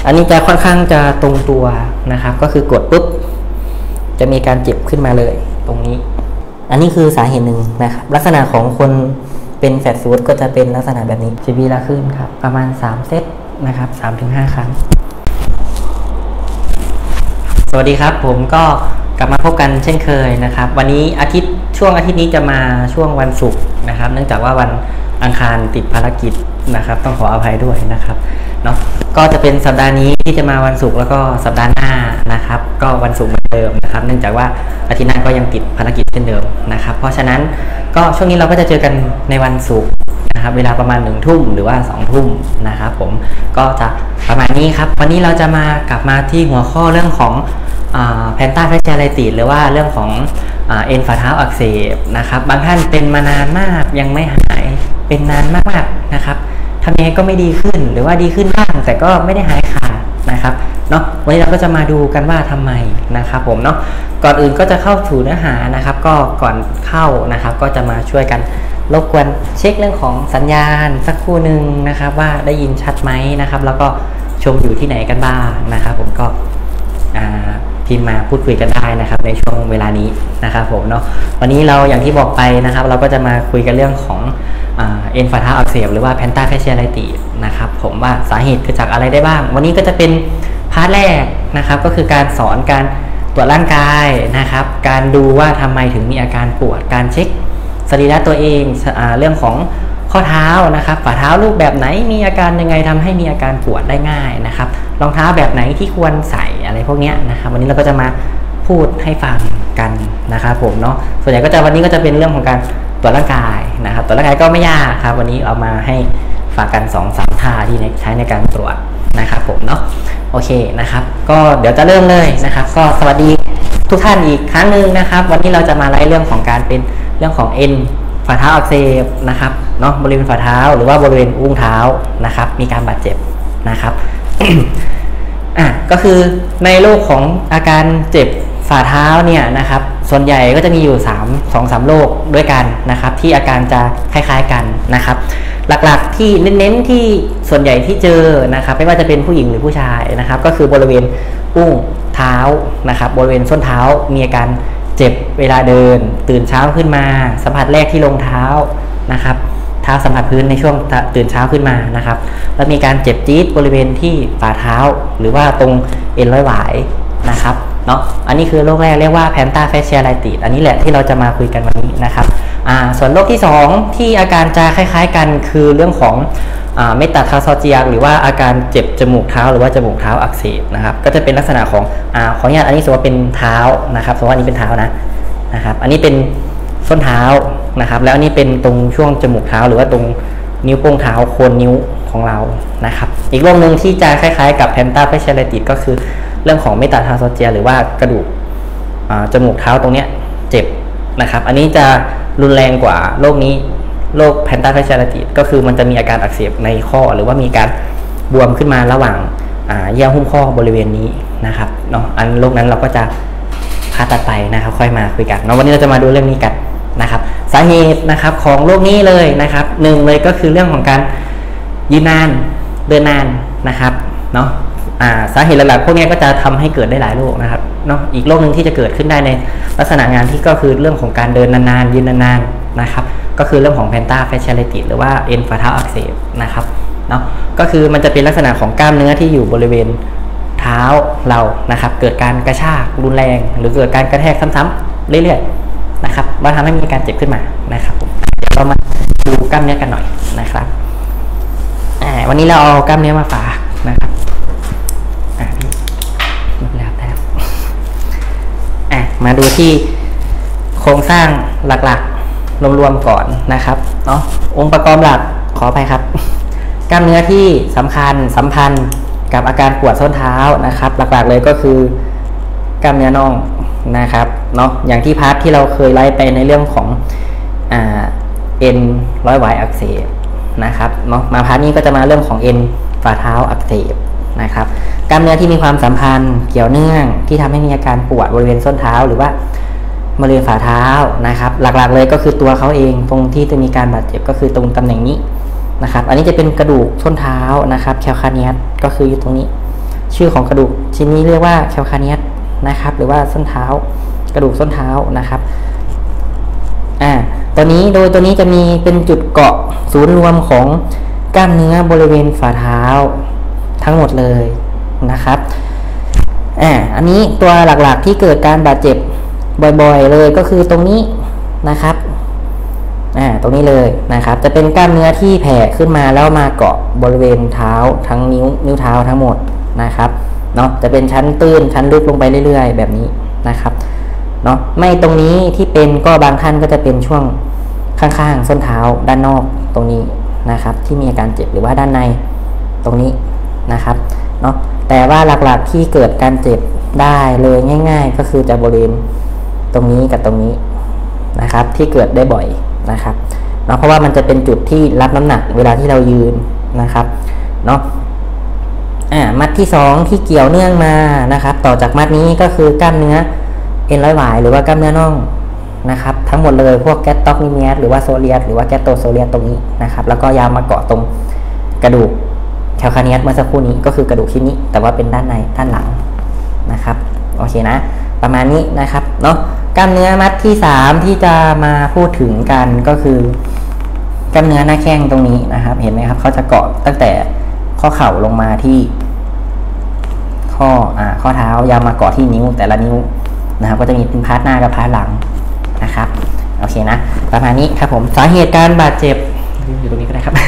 อันนี้จะค่อนข้างจะตรงตัวนะครับก็คือกดปุ๊บจะมีการเจ็บขึ้นมาเลยตรงนี้อันนี้คือสาเหตุหนึ่งนะครับลักษณะของคนเป็นแฟตฟู้ดก็จะเป็นลักษณะแบบนี้จะมีละขึ้นครับประมาณ3เซตนะครับ 3-5 ครั้งสวัสดีครับผมก็กลับมาพบกันเช่นเคยนะครับวันนี้ช่วงอาทิตย์นี้จะมาช่วงวันศุกร์นะครับเนื่องจากว่าวันอังคารติดภารกิจนะครับต้องขออภัยด้วยนะครับเนาะก็จะเป็นสัปดาห์นี้ที่จะมาวันศุกร์แล้วก็สัปดาห์หน้านะครับก็วันศุกร์เหมือนเดิมนะครับเนื่องจากว่าอาทิตย์หน้าก็ยังติดภารกิจเช่นเดิมนะครับเพราะฉะนั้นก็ช่วงนี้เราก็จะเจอกันในวันศุกร์นะครับเวลาประมาณ1 ทุ่มหรือว่า2 ทุ่มนะครับผมก็จะประมาณนี้ครับวันนี้เราจะกลับมาที่หัวข้อเรื่องของแพนต้าแฟชเชียไลติสหรือว่าเรื่องของเอ็นฝ่าเท้าอักเสบนะครับบางท่านเป็นมานานมากยังไม่หายเป็นนานมากๆนะครับทำยังไงก็ไม่ดีขึ้นหรือว่าดีขึ้นบ้างแต่ก็ไม่ได้หายขาดนะครับเนาะวันนี้เราก็จะมาดูกันว่าทำไมนะครับผมเนาะก่อนอื่นก็จะเข้าสู่เนื้อหานะครับก็ก่อนเข้านะครับก็จะมาช่วยกันรบกวนเช็คเรื่องของสัญญาณสักครู่หนึ่งนะครับว่าได้ยินชัดไหมนะครับแล้วก็ชมอยู่ที่ไหนกันบ้างนะครับผมก็พิมพ์มาพูดคุยกันได้นะครับในช่วงเวลานี้นะครับผมเนาะวันนี้เราอย่างที่บอกไปนะครับเราก็จะมาคุยกันเรื่องของเอ็นฝ่าเท้าอักเสบหรือว่าแพนต้าแฟชเชียไลติสนะครับผมว่าสาเหตุเกิดจากอะไรได้บ้างวันนี้ก็จะเป็นพาร์ทแรกนะครับก็คือการสอนการตรวจร่างกายนะครับการดูว่าทำไมถึงมีอาการปวดการเช็คสรีระตัวเองเรื่องของข้อเท้านะครับฝ่าเท้ารูปแบบไหนมีอาการยังไงทำให้มีอาการปวดได้ง่ายนะครับรองเท้าแบบไหนที่ควรใส่อะไรพวกนี้นะครับวันนี้เราก็จะมาพูดให้ฟังกันนะครับผมเนาะส่วนใหญ่วันนี้ก็จะเป็นเรื่องของการตรวจร่างกายนะครับตรวจร่างกายก็ไม่ยากครับวันนี้เอามาให้ฝากกัน 2-3 ท่าที่ใช้ในการตรวจนะครับผมเนาะโอเคนะครับก็เดี๋ยวจะเริ่มเลยนะครับก็สวัสดีทุกท่านอีกครั้งหนึ่งนะครับวันนี้เราจะมาไล่เรื่องของการเป็นเรื่องของเอ็นฝ่าเท้าอักเสบนะครับเนาะบริเวณฝ่าเท้าหรือว่าบริเวณอุ้งเท้านะครับมีการบาดเจ็บนะครับ ก็คือในโรคของอาการเจ็บฝ่าเท้าเนี่ยนะครับส่วนใหญ่ก็จะมีอยู่2-3 โรคด้วยกันนะครับที่อาการจะคล้ายๆกันนะครับหลักๆที่เน้นๆที่ส่วนใหญ่ที่เจอนะครับไม่ว่าจะเป็นผู้หญิงหรือผู้ชายนะครับก็คือบริเวณอุ้งเท้านะครับบริเวณส้นเท้ามีอาการเจ็บเวลาเดินตื่นเช้าขึ้นมาสัมผัสแรกที่รองเท้านะครับเท้าสัมผัสพื้นในช่วงตื่นเช้าขึ้นมานะครับแล้วมีการเจ็บจี๊ดบริเวณที่ฝ่าเท้าหรือว่าตรงเอ็นร้อยหวายนะครับเนาะอันนี้คือโรคแรกเรียกว่าแพนต้าแฟชเชียไลติสอันนี้แหละที่เราจะมาคุยกันวันนี้นะครับส่วนโรคที่2ที่อาการจะคล้ายๆกันคือเรื่องของเมตาทาร์ซอเจียหรือว่าอาการเจ็บจมูกเท้าหรือว่าจมูกเท้าอักเสบนะครับก็จะเป็นลักษณะของขออนุญาตอันนี้สมมติว่าเป็นเท้านะครับสมมติว่าอันนี้เป็นเท้านะครับอันนี้เป็นส้นเท้านะครับแล้วอันนี้เป็นตรงช่วงจมูกเท้าหรือว่าตรงนิ้วโป้งเท้าโคนนิ้วของเรานะครับอีกโรคหนึ่งที่จะคล้ายๆกับแพนต้าแฟชเชียไลติสก็คือเรื่องของเมตาทาร์ซอเจียหรือว่ากระดูกจมูกเท้าตรงเนี้ยเจ็บนะครับอันนี้จะรุนแรงกว่าโรคนี้โรคแพนต้าแฟชเชียไลติสก็คือมันจะมีอาการอักเสบในข้อหรือว่ามีการบวมขึ้นมาระหว่างเยื่อหุ้มข้อบริเวณนี้นะครับเนาะอันโรคนั้นเราก็จะผ่าตัดไปนะครับค่อยมาคุยกันเนาะวันนี้เราจะมาดูเรื่องนี้กันนะครับสาเหตุนะครับของโรคนี้เลยนะครับ1เลยก็คือเรื่องของการยืนนานเดินนานนะครับเนาะสาเหตุหลักๆพวกนี้ก็จะทำให้เกิดได้หลายโรคนะครับเนาะอีกโรคหนึ่งที่จะเกิดขึ้นได้ในลักษณะงานที่ก็คือเรื่องของการเดินนานๆยืนนานๆนะครับก็คือเรื่องของแพนต้าแฟชเชียไลติสหรือว่าเอ็นฝ่าเท้าอักเสบนะครับเนาะก็คือมันจะเป็นลักษณะของกล้ามเนื้อที่อยู่บริเวณเท้าเรานะครับเกิดการกระชากรุนแรงหรือเกิดการกระแทกซ้ำๆเรื่อยๆนะครับว่าทำให้มีการเจ็บขึ้นมานะครับเดี๋ยวเรามาดูกล้ามเนื้อกันหน่อยนะครับวันนี้เราเอากล้ามเนื้อมาฝากนะครับมาดูที่โครงสร้างหลักๆรวมๆก่อนนะครับเนาะองค์ประกอบหลักขออภัยครับกล้ามเนื้อที่สัมพันธ์กับอาการปวดส้นเท้านะครับหลักๆเลยก็คือกล้ามเนื้อน่องนะครับเนาะอย่างที่พาร์ทที่เราเคยไล่ไปในเรื่องของเอ็นร้อยหวายอักเสบนะครับเนาะมาพาร์ทนี้ก็จะมาเรื่องของเอ็นฝ่าเท้าอักเสบนะครับกล้ามเนื้อที่มีความสัมพันธ์เกี่ยวเนื่องที่ทำให้มีอาการปวดบริเวณส้นเท้าหรือว่าบริเวณฝ่าเท้านะครับหลักๆเลยก็คือตัวเขาเองตรงที่จะมีการบาดเจ็บก็คือตรงตำแหน่งนี้นะครับอันนี้จะเป็นกระดูกส้นเท้านะครับแคลคาเนียสก็คืออยู่ตรงนี้ชื่อของกระดูกชิ้นนี้เรียกว่าแคลคาเนียสนะครับหรือว่าส้นเท้ากระดูกส้นเท้านะครับตัวนี้โดยตัวนี้จะมีเป็นจุดเกาะศูนย์รวมของกล้ามเนื้อบริเวณฝ่าเท้าทั้งหมดเลยนะครับอันนี้ตัวหลักๆที่เกิดการบาดเจ็บบ่อยๆเลยก็คือตรงนี้นะครับตรงนี้เลยนะครับจะเป็นกล้ามเนื้อที่แผ่ขึ้นมาแล้วมาเกาะบริเวณเท้าทั้งนิ้วเท้าทั้งหมดนะครับเนาะจะเป็นชั้นตื้นชั้นลึกลงไปเรื่อยๆแบบนี้นะครับเนาะไม่ตรงนี้ที่เป็นก็บางท่านก็จะเป็นช่วงข้างๆส้นเท้าด้านนอกตรงนี้นะครับที่มีอาการเจ็บหรือว่าด้านในตรงนี้นะครับเนาะแต่ว่าหลักๆที่เกิดการเจ็บได้เลยง่ายๆก็คือจะบริเวณตรงนี้กับตรงนี้นะครับที่เกิดได้บ่อยนะครับเนาะเพราะว่ามันจะเป็นจุดที่รับน้ำหนักเวลาที่เรายืนนะครับเนาะมัดที่2ที่เกี่ยวเนื่องมานะครับต่อจากมัดนี้ก็คือกล้ามเนื้อเอ็นร้อยหวายหรือว่ากล้ามเนื้อน่องนะครับทั้งหมดเลยพวกแกสต็อกนิเมียสหรือว่าโซเลียสหรือว่าแกสโตโซเลียสตรงนี้นะครับแล้วก็ยาวมาเกาะตรงกระดูกแคลคาเนียสเมื่อสักครู่นี้ก็คือกระดูกชิ้นนี้แต่ว่าเป็นด้านในด้านหลังนะครับโอเคนะประมาณนี้นะครับเนาะกล้ามเนื้อมัดที่3ที่จะมาพูดถึงกันก็คือกล้ามเนื้อหน้าแข้งตรงนี้นะครับเห็นไหมครับเขาจะเกาะตั้งแต่ข้อเข่าลงมาที่ข้อเท้ายาวมาเกาะที่นิ้วแต่ละนิ้วนะครับก็จะมีเป็นพาร์ทหน้ากับพาร์ทหลังนะครับโอเคนะประมาณนี้ครับผมสาเหตุการบาดเจ็บอยู่ตรงนี้ก็ได้ครับ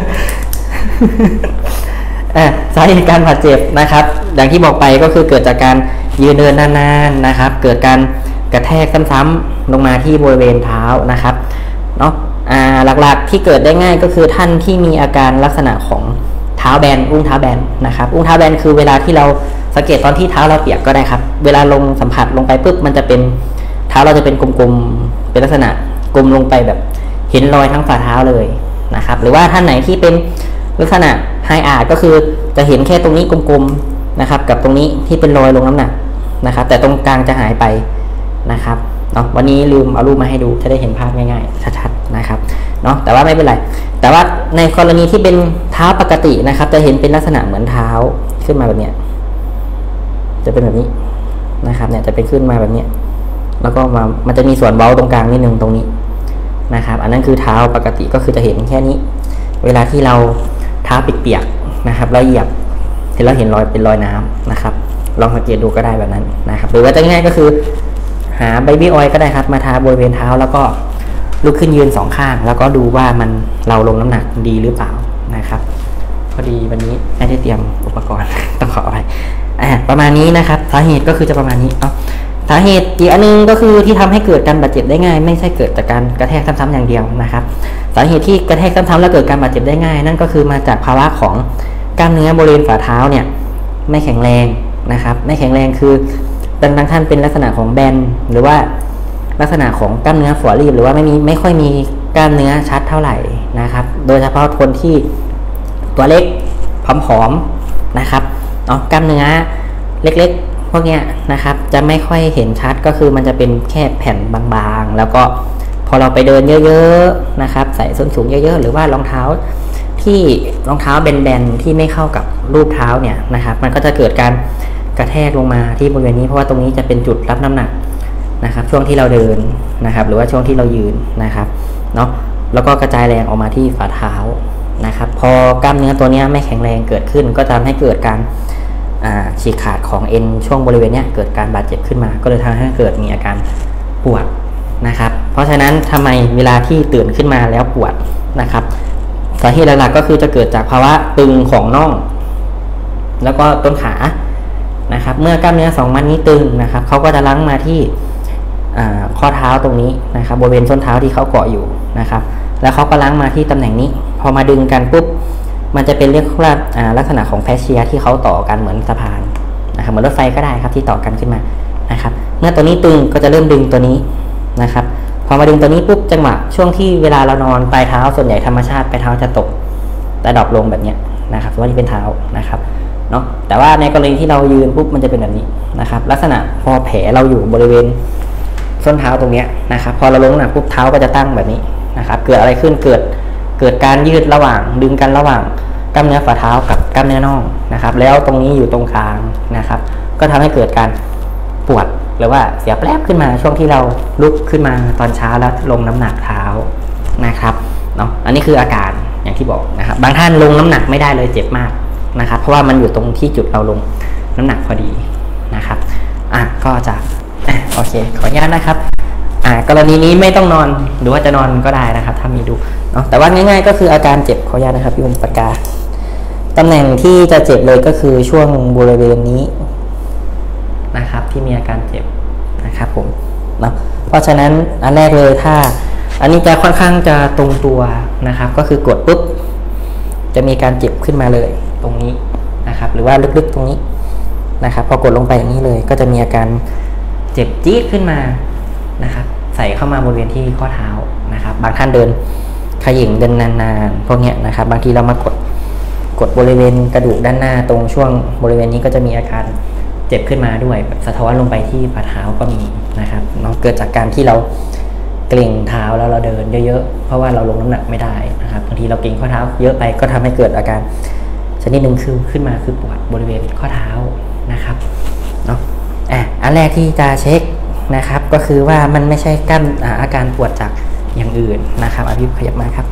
สาเหตุการบาดเจ็บนะครับอย่างที่บอกไปก็คือเกิดจากการยืนเดินนานๆนะครับเกิดการกระแทกซ้ำๆลงมาที่บริเวณเท้านะครับเนาะหลักๆที่เกิดได้ง่ายก็คือท่านที่มีอาการลักษณะของเท้าแบนอุ้งเท้าแบนนะครับอุ้งเท้าแบนคือเวลาที่เราสังเกตตอนที่เท้าเราเปียกก็ได้ครับเวลาลงสัมผัสลงไปปุ๊บมันจะเป็นเท้าเราจะเป็นกลมๆเป็นลักษณะกลมลงไปแบบเห็นรอยทั้งฝ่าเท้าเลยนะครับหรือว่าท่านไหนที่เป็นลักษณะไฮอาร์ก็คือจะเห็นแค่ตรงนี้กลมๆนะครับกับตรงนี้ที่เป็นรอยลงน้ำหนักนะครับแต่ตรงกลางจะหายไปนะครับเนาะวันนี้ลืมเอารูปมาให้ดูจะได้เห็นภาพง่ายๆชัดๆนะครับเนาะแต่ว่าไม่เป็นไรแต่ว่าในกรณีที่เป็นเท้าปกตินะครับจะเห็นเป็นลักษณะเหมือนเท้าขึ้นมาแบบเนี้ยจะเป็นแบบนี้นะครับเนี่ยจะเป็นขึ้นมาแบบเนี้ยแล้วก็มันจะมีส่วนเว้าตรงกลางนิดนึงตรงนี้นะครับอันนั้นคือเท้าปกติก็คือจะเห็นแค่นี้เวลาที่เราเท้าเปียกๆนะครับแล้วเหยียบเสร็จแล้วเห็นรอยเป็นรอยน้ำนะครับลองสังเกตดูก็ได้แบบนั้นนะครับหรือว่าจะง่ายก็คือหาเบบี้ออยล์ก็ได้ครับมาทาบริเวณเท้าแล้วก็ลุกขึ้นยืน2ข้างแล้วก็ดูว่าเราลงน้ำหนักดีหรือเปล่านะครับพอดีวันนี้ไม่ได้เตรียมอุปกรณ์ ต้องขออภัยประมาณนี้นะครับสาเหตุก็คือจะประมาณนี้เนาะสาเหตุอีกอันนึงก็คือที่ทำให้เกิดการบาดเจ็บได้ง่ายไม่ใช่เกิดจากการกระแทกซ้ำๆอย่างเดียวนะครับสาเหตุที่กระแทกซ้ำๆแล้วเกิดการบาดเจ็บได้ง่ายนั่นก็คือมาจากภาวะของกล้ามเนื้อบริเวณฝ่าเท้าเนี่ยไม่แข็งแรงนะครับไม่แข็งแรงคือบางท่านเป็นลักษณะของแบนหรือว่าลักษณะของกล้ามเนื้อฝ่อรีบหรือว่าไม่ค่อยมีกล้ามเนื้อชัดเท่าไหร่นะครับโดยเฉพาะคนที่ตัวเล็กผอมๆนะครับกล้ามเนื้อเล็กๆพวกเนี้ยนะครับจะไม่ค่อยเห็นชัดก็คือมันจะเป็นแค่แผ่นบางๆแล้วก็พอเราไปเดินเยอะๆนะครับใส่ส้นสูงเยอะๆหรือว่ารองเท้าแบนๆที่ไม่เข้ากับรูปเท้าเนี่ยนะครับมันก็จะเกิดการกระแทกลงมาที่บริเวณนี้เพราะว่าตรงนี้จะเป็นจุดรับน้ำหนักนะครับช่วงที่เราเดินนะครับหรือว่าช่วงที่เรายืนนะครับเนาะแล้วก็กระจายแรงออกมาที่ฝ่าเท้านะครับพอกล้ามเนื้อตัวนี้ไม่แข็งแรงเกิดขึ้นก็จะทำให้เกิดการฉีกขาดของเอ็นช่วงบริเวณนี้เกิดการบาดเจ็บขึ้นมาก็เลยทำให้เกิดมีอาการปวดนะครับเพราะฉะนั้นทำไมเวลาที่ตื่นขึ้นมาแล้วปวดนะครับสาเหตุหลักๆก็คือจะเกิดจากภาวะตึงของน่องแล้วก็ต้นขานะครับเมื่อกล้ามเนื้อ2มัดนี้ตึงนะครับเขาก็จะลังมาที่ข้อเท้าตรงนี้นะครับบริเวณส้นเท้าที่เขาเกาะอยู่นะครับแล้วเขาก็ลังมาที่ตำแหน่งนี้พอมาดึงกันปุ๊บมันจะเป็นเรียกว่าลักษณะของแฟชเชียที่เขาต่อกันเหมือนสะพานนะครับเหมือนรถไฟก็ได้ครับที่ต่อกันขึ้นมานะครับเมื่อตัวนี้ตึงก็จะเริ่มดึงตัวนี้นะครับพอมาดึงตัวนี้ปุ๊บจังหวะช่วงที่เวลาเรานอนปลายเท้าส่วนใหญ่ธรรมชาติปลายเท้าจะตกแต่ดรอปลงแบบนี้นะครับสมมติว่านี่เป็นเท้านะครับเนาะแต่ว่าในกรณีที่เรายืนปุ๊บมันจะเป็นแบบนี้นะครับลักษณะพอแผลเราอยู่บริเวณส้นเท้าตรงนี้นะครับพอเราลงหนักปุ๊บเท้าก็จะตั้งแบบนี้นะครับเกิดอะไรขึ้นเกิดการยืดระหว่างดึงกันระหว่างกล้ามเนื้อฝ่าเท้ากับกล้ามเนื้อน่องนะครับแล้วตรงนี้อยู่ตรงกลางนะครับก็ทำให้เกิดการปวดหรือว่าเสียแปลบขึ้นมาช่วงที่เราลุกขึ้นมาตอนเช้าแล้วลงน้ำหนักเท้านะครับเนาะอันนี้คืออาการอย่างที่บอกนะครับบางท่านลงน้ำหนักไม่ได้เลยเจ็บมากนะครับเพราะว่ามันอยู่ตรงที่จุดเราลงน้ำหนักพอดีนะครับก็จะโอเคขออนุญาตนะครับกรณีนี้ไม่ต้องนอนหรือว่าจะนอนก็ได้นะครับถ้ามีดูเนาะแต่ว่าง่ายๆก็คืออาการเจ็บขออนุญาตนะครับพี่อุ้มปากกาตำแหน่งที่จะเจ็บเลยก็คือช่วงบริเวณนี้นะครับที่มีอาการเจ็บนะครับผมเนาะเพราะฉะนั้นอันแรกเลยถ้าอันนี้จะค่อนข้างจะตรงตัวนะครับก็คือกดปุ๊บจะมีการเจ็บขึ้นมาเลยตรงนี้นะครับหรือว่าลึกๆตรงนี้นะครับพอกดลงไปอย่างนี้เลยก็จะมีอาการเจ็บจี๊ดขึ้นมานะครับใส่เข้ามาบริเวณที่ข้อเท้านะครับบางท่านเดินขย่งเดินนานๆพวกนี้นะครับบางทีเรามากดบริเวณกระดูกด้านหน้าตรงช่วงบริเวณนี้ก็จะมีอาการเจ็บขึ้นมาด้วยสะท้อนลงไปที่ฝ่าเท้าก็มีนะครับเนาะเกิดจากการที่เราเกร็งเท้าแล้วเราเดินเยอะๆเพราะว่าเราลงน้ำหนักไม่ได้นะครับบางทีเราเกร็งข้อเท้าเยอะไปก็ทำให้เกิดอาการชนิดหนึ่งคือขึ้นมาคือปวดบริเวณข้อเท้านะครับเนาะอันแรกที่จะเช็คนะครับก็คือว่ามันไม่ใช่อาการปวดจากอย่างอื่นนะครับพี่ขยับมาครับ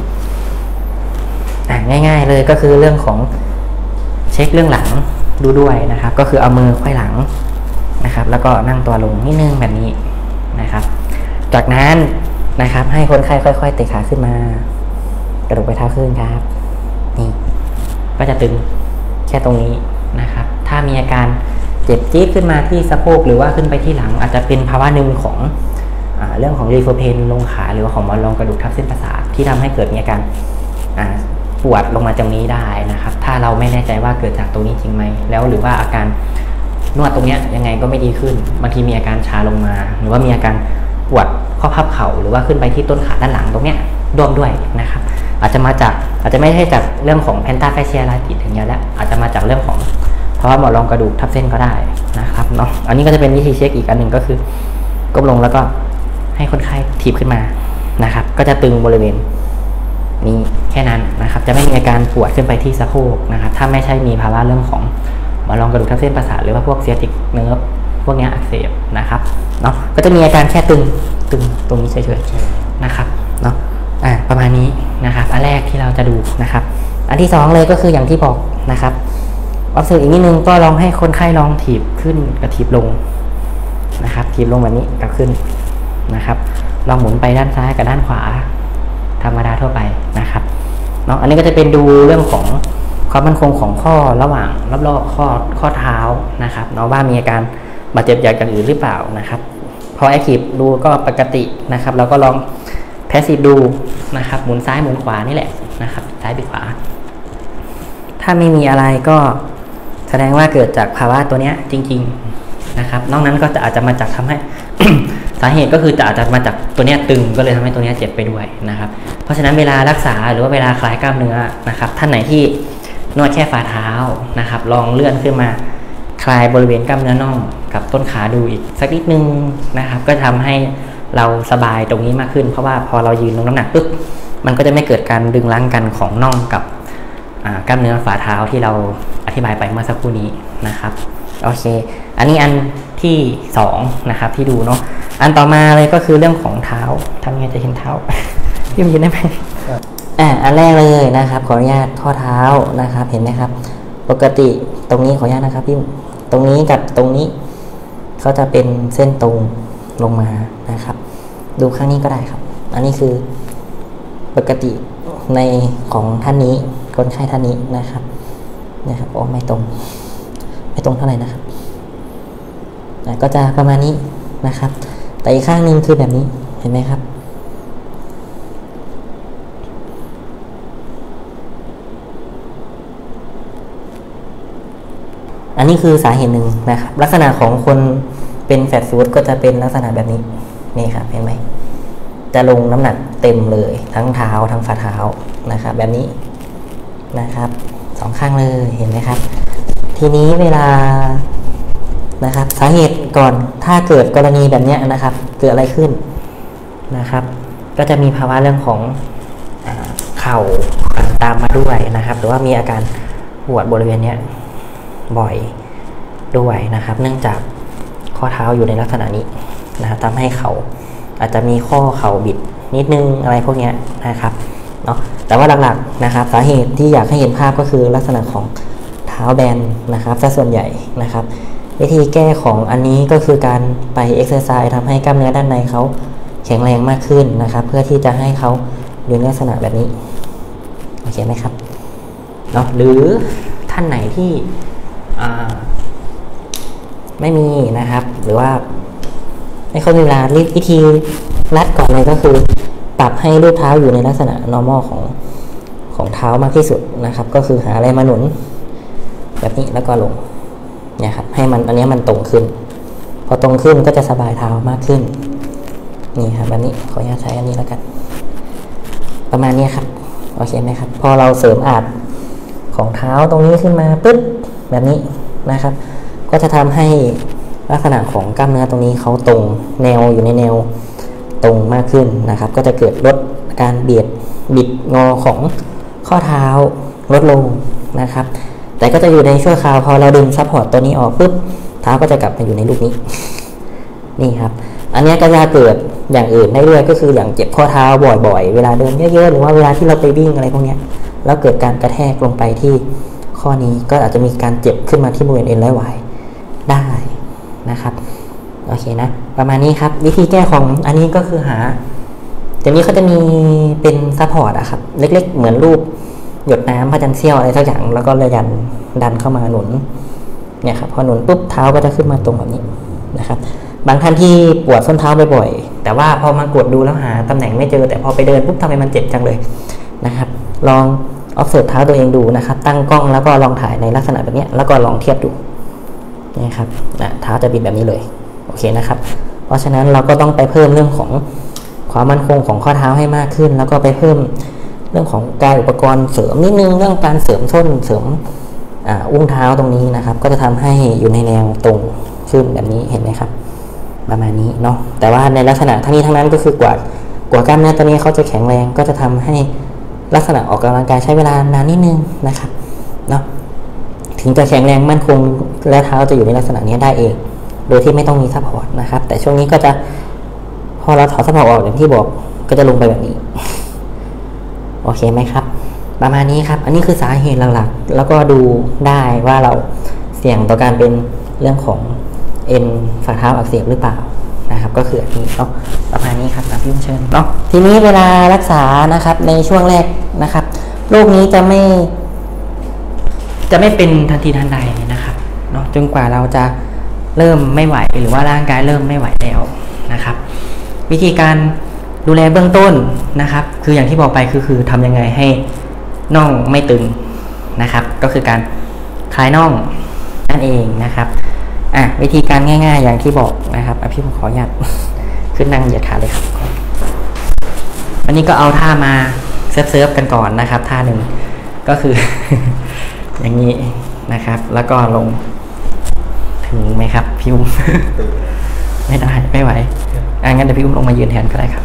ง่ายๆเลยก็คือเรื่องของเช็คเรื่องหลังดูด้วยนะครับก็คือเอามือไขว้หลังนะครับแล้วก็นั่งตัวลงนิดนึงแบบนี้นะครับจากนั้นนะครับให้คนไข้ค่อยๆเตะขาขึ้นมากระดกไปเท้าขึ้นครับนี่ก็จะตึงแค่ตรงนี้นะครับถ้ามีอาการเจ็บจี๊ดขึ้นมาที่สะโพกหรือว่าขึ้นไปที่หลังอาจจะเป็นภาวะหนึ่งของเรื่องของรีโฟเพนลงขาหรือว่าของหมอนรองกระดูกทับเส้นประสาทที่ทำให้เกิดมีอาการปวดลงมาตรงนี้ได้นะครับถ้าเราไม่แน่ใจว่าเกิดจากตรงนี้จริงไหมแล้วหรือว่าอาการนวดตรงนี้ยังไงก็ไม่ดีขึ้นบางทีมีอาการชาลงมาหรือว่ามีอาการปวดข้อพับเข่าหรือว่าขึ้นไปที่ต้นขาด้านหลังตรงเนี้ยร่วมด้วยนะครับอาจจะไม่ใช่จากเรื่องของแพนตาแฟเชียลาติดอย่างเงี้ยแล้วอาจจะมาจากเรื่องของเพราะว่าหมอนรองกระดูกทับเส้นก็ได้นะครับเนาะอันนี้ก็จะเป็นวิธีเช็คอีกอันหนึ่งก็คือก้มลงแล้วก็ให้คนไข้ถีบขึ้นมานะครับก็จะตึงบริเวณนี้แค่นั้นนะครับจะไม่มีอาการปวดขึ้นไปที่สะโพกนะครับถ้าไม่ใช่มีภาวะเรื่องของหมอนรองกระดูกทับเส้นประสาทหรือว่าพวกเซียติกเนิร์ฟพวกนี้อักเสบนะครับเนาะก็จะมีอาการแค่ตึงตรงนี้เฉยๆนะครับเนาะประมาณนี้นะครับอันแรกที่เราจะดูนะครับอันที่2เลยก็คืออย่างที่บอกนะครับออฟเซอร์อีกนิดนึงก็ลองให้คนไข้ลองถีบขึ้นกับถีบลงนะครับถีบลงแบบนี้กับขึ้นนะครับลองหมุนไปด้านซ้ายกับด้านขวาธรรมดาทั่วไปนะครับเนาะอันนี้ก็จะเป็นดูเรื่องของความมั่นคงของข้อระหว่างรอบๆข้อเท้านะครับเนาะว่ามีอาการบาดเจ็บอย่างอื่นหรือเปล่านะครับพอแอคทีฟดูก็ปกตินะครับเราก็ลองแพสซีฟดูนะครับหมุนซ้ายหมุนขวานี่แหละนะครับซ้ายไปขวาถ้าไม่มีอะไรก็แสดงว่าเกิดจากภาวะตัวเนี้ยจริงๆนะครับนอกนั้นก็อาจจะมาจากทำให้ สาเหตุก็คืออาจจะมาจากตัวเนี้ยตึงก็เลยทำให้ตัวเนี้ยเจ็บไปด้วยนะครับเพราะฉะนั้นเวลารักษาหรือว่าเวลาคลายกล้ามเนื้อนะครับท่านไหนที่นวดแค่ฝ่าเท้านะครับลองเลื่อนขึ้นมาคลายบริเวณกล้ามเนื้อน่องกับต้นขาดูอีกสักนิดนึงนะครับก็ทำให้เราสบายตรงนี้มากขึ้นเพราะว่าพอเรายืนลงน้ำหนักปุ๊บมันก็จะไม่เกิดการดึงรั้งกันของน่องกับกล้ามเนื้อฝ่าเท้าที่เราอธิบายไปเมื่อสักครู่นี้นะครับโอเคอันนี้อันที่2นะครับที่ดูเนาะอันต่อมาเลยก็คือเรื่องของเท้าทำยังไงจะเห็นเท้า พี่ยืนได้ไหมอันแรกเลยนะครับขออนุญาตข้อเท้านะครับเห็นไหมครับปกติตรงนี้ขออนุญาตนะครับพี่ตรงนี้กับตรงนี้เขาจะเป็นเส้นตรงลงมานะครับดูข้างนี้ก็ได้ครับอันนี้คือปกติในของท่านนี้คนไข้ท่านนี้นะครับไม่ตรงเท่าไหร่นะครับก็จะประมาณนี้นะครับแต่อีกข้างนึงคือแบบนี้เห็นไหมครับอันนี้คือสาเหตุหนึ่งนะครับลักษณะของคนเป็นแฟตฟู้ดก็จะเป็นลักษณะแบบนี้นี่ครับเห็นไหมจะลงน้ำหนักเต็มเลยทั้งเท้าทั้งฝ่าเท้านะครับแบบนี้นะครับ2ข้างเลยเห็นไหมครับทีนี้เวลานะครับสาเหตุก่อนถ้าเกิดกรณีแบบนี้นะครับเกิดอะไรขึ้นนะครับก็จะมีภาวะเรื่องของไขข่าตามมาด้วยนะครับหรือว่ามีอาการปวดบริเวณนี้บ่อยด้วยนะครับ เนื่องจากข้อเท้าอยู่ในลักษณะนี้นะครับทำให้เขาอาจจะมีข้อเข่าบิดนิดนึงอะไรพวกนี้นะครับเนาะแต่ว่าหลักๆนะครับสาเหตุที่อยากให้เห็นภาพก็คือลักษณะของเท้าแบนนะครับซะส่วนใหญ่นะครับวิธีแก้ของอันนี้ก็คือการไปเอ็กซ์เซอร์ไซส์ทำให้กล้ามเนื้อด้านในเขาแข็งแรงมากขึ้นนะครับเพื่อที่จะให้เขาอยู่ในลักษณะแบบนี้โอเคไหมครับเนาะหรือท่านไหนที่ไม่มีนะครับหรือว่าไม่ค่อยมีเวลาวิธีรัดก่อนเลยก็คือปรับให้รูปเท้าอยู่ในลักษณะ normal ของเท้ามากที่สุดนะครับก็คือหาอะไรมาหนุนแบบนี้แล้วก็ลงเนี่ยครับให้มันอันนี้มันตรงขึ้นพอตรงขึ้นก็จะสบายเท้ามากขึ้นนี่ครับแบบนี้ขออนุญาตใช้อันนี้แล้วกันประมาณนี้ครับโอเคไหมครับพอเราเสริมอาดของเท้าตรงนี้ขึ้นมาปึ๊บแบบนี้นะครับก็จะทำให้ลักษณะของกล้ามเนื้อตรงนี้เขาตรงแนวอยู่ในแนวตรงมากขึ้นนะครับก็จะเกิดลดการบิดงอของข้อเท้าลดลงนะครับแต่ก็จะอยู่ในชั่วคราวพอเราดึงซัพพอร์ตตัวนี้ออกปุ๊บเท้าก็จะกลับมาอยู่ในรูปนี้นี่ครับอันนี้ก็จะเกิดอย่างอื่นได้ด้วยก็คืออย่างเจ็บข้อเท้าบ่อยๆเวลาเดินเยอะๆหรือว่าเวลาที่เราไปวิ่งอะไรพวกนี้แล้วเกิดการกระแทกลงไปที่ข้อนี้ก็อาจจะมีการเจ็บขึ้นมาที่บริเวณเอ็นร้อยหวายได้นะครับโอเคนะประมาณนี้ครับวิธีแก้ของอันนี้ก็คือหาเดี๋ยวนี้เขาจะมีเป็นซัพพอร์ตอะครับเล็กๆเหมือนรูปหยดน้ำพระจันทร์เสี้ยวอะไรสักอย่างแล้วก็เลยดันเข้ามาหนุนเนี่ยครับพอหนุนปุ๊บเท้าก็จะขึ้นมาตรงแบบนี้นะครับบางท่านที่ปวดส้นเท้าบ่อยๆแต่ว่าพอมากดดูแล้วหาตำแหน่งไม่เจอแต่พอไปเดินปุ๊บทำไมมันเจ็บจังเลยนะครับลองobserve เท้าตัวเองดูนะครับตั้งกล้องแล้วก็ลองถ่ายในลักษณะแบบนี้แล้วก็ลองเทียบดูนี่ครับเท้าจะบิดแบบนี้เลยโอเคนะครับเพราะฉะนั้นเราก็ต้องไปเพิ่มเรื่องของความมั่นคงของข้อเท้าให้มากขึ้นแล้วก็ไปเพิ่มเรื่องของการอุปกรณ์เสริมนิดนึงเรื่องการเสริมส้นเสริมอุ้งเท้าตรงนี้นะครับก็จะทำให้อยู่ในแนวตรงขึ้นแบบนี้เห็นไหมครับประมาณนี้เนาะแต่ว่าในลักษณะทั้งนี้ทั้งนั้นก็คือกว่ากล้ามเนื้อตัวนี้เขาจะแข็งแรงก็จะทำให้ลักษณะออกกำลังกายใช้เวลานานนิดนึงนะครับเนาะถึงจะแข็งแรงมั่นคงและเท้าจะอยู่ในลักษณะนี้ได้เองโดยที่ไม่ต้องมีซัพพอร์ตนะครับแต่ช่วงนี้ก็จะพอเราถอดซัพพอร์ตออกอย่างที่บอกก็จะลงไปแบบนี้โอเคไหมครับประมาณนี้ครับอันนี้คือสาเหตุหลักๆแล้วก็ดูได้ว่าเราเสี่ยงต่อการเป็นเรื่องของเอ็นฝ่าเท้าอักเสบหรือเปล่านะครับก็คืออันนี้เนาะประมาณนี้ครับพี่เชิญเนาะทีนี้เวลารักษานะครับในช่วงแรกนะครับโรคนี้จะไม่เป็นทันทีทันใดนะครับเนาะจนกว่าเราจะเริ่มไม่ไหวหรือว่าร่างกายเริ่มไม่ไหวแล้วนะครับวิธีการดูแลเบื้องต้นนะครับคืออย่างที่บอกไปคือทำยังไงให้น่องไม่ตึงนะครับก็คือการคลายน่องนั่นเองนะครับวิธีการง่ายๆอย่างที่บอกนะครับพี่ผมขออนุญาตขึ้นนั่งเหยียดขาเลยครับวันนี้ก็เอาท่ามาเซิร์ฟกันก่อนนะครับท่าหนึ่งก็คือ อย่างนี้นะครับแล้วก็ลงถึงไหมครับพี่อุ้ม ไม่ได้ไม่ไหวงั้นเดี๋ยวพี่อุ้มลงมายืนแทนก็ได้ครับ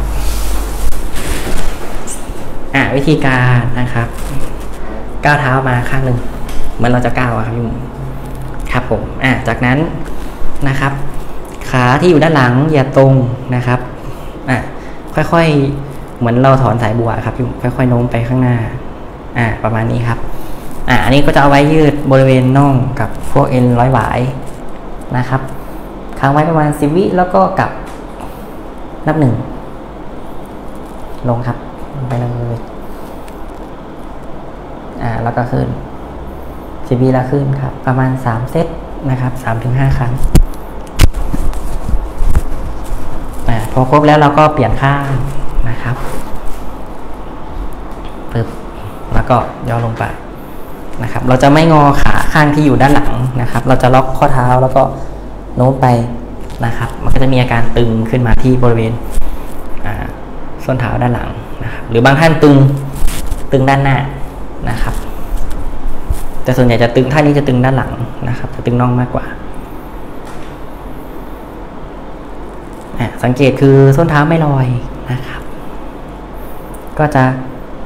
วิธีการนะครับก้าวเท้ามาข้างหนึ่งเหมือนเราจะก้าวครับพี่อุ้มครับผมจากนั้นนะครับขาที่อยู่ด้านหลังอย่าตรงนะครับค่อยๆเหมือนเราถอนสายบัวครับพี่ค่อยๆโน้มไปข้างหน้าประมาณนี้ครับอันนี้ก็จะเอาไว้ยืดบริเวณน่องกับพวกเอ็นร้อยหวายนะครับค้างไว้ประมาณ10 วิแล้วก็กลับนับ1ลงครับลงไปเลยแล้วก็ขึ้น10 วิแล้วขึ้นครับประมาณ3 เซตนะครับ 3-5 ครั้งพอครบแล้วเราก็เปลี่ยนข้างนะครับปึ๊บแล้วก็ย่อลงไปนะครับเราจะไม่งอขาข้างที่อยู่ด้านหลังนะครับเราจะล็อกข้อเท้าแล้วก็โน้มไปนะครับมันก็จะมีอาการตึงขึ้นมาที่บริเวณส้นเท้าด้านหลังนะครับหรือบางท่านตึงด้านหน้านะครับแต่ส่วนใหญ่จะตึงท่านี้จะตึงด้านหลังนะครับจะตึงน่องมากกว่าสังเกตคือส้นเท้าไม่ลอยนะครับก็จะ